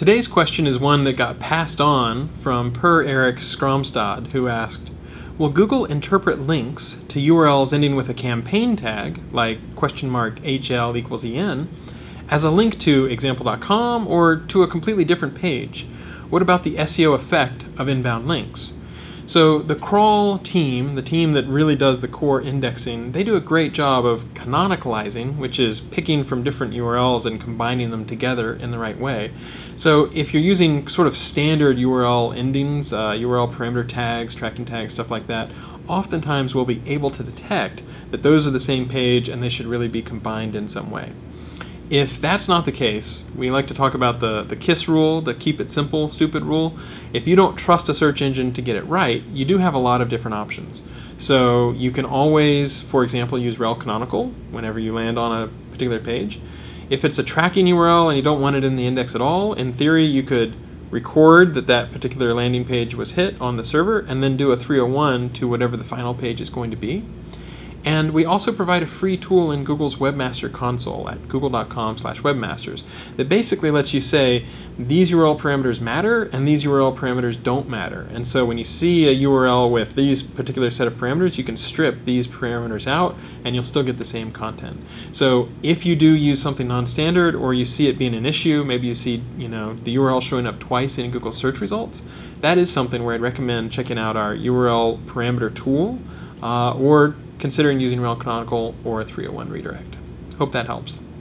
Today's question is one that got passed on from Per Erik Skramstad, who asked, will Google interpret links to URLs ending with a campaign tag, like $HL equals EN, as a link to example.com or to a completely different page? What about the SEO effect of inbound links? So the crawl team, the team that really does the core indexing, they do a great job of canonicalizing, which is picking from different URLs and combining them together in the right way. So if you're using sort of standard URL endings, URL parameter tags, tracking tags, stuff like that, oftentimes we'll be able to detect that those are the same page and they should really be combined in some way. If that's not the case, we like to talk about the KISS rule, the keep it simple, stupid rule. If you don't trust a search engine to get it right, you do have a lot of different options. So you can always, for example, use rel canonical whenever you land on a particular page. If it's a tracking URL and you don't want it in the index at all, in theory you could record that that particular landing page was hit on the server and then do a 301 to whatever the final page is going to be. And we also provide a free tool in Google's Webmaster Console at google.com/webmasters that basically lets you say these URL parameters matter and these URL parameters don't matter. And so when you see a URL with these particular set of parameters, you can strip these parameters out and you'll still get the same content. So if you do use something non-standard or you see it being an issue, maybe you see the URL showing up twice in Google search results, that is something where I'd recommend checking out our URL parameter tool or considering using rel canonical or a 301 redirect. Hope that helps.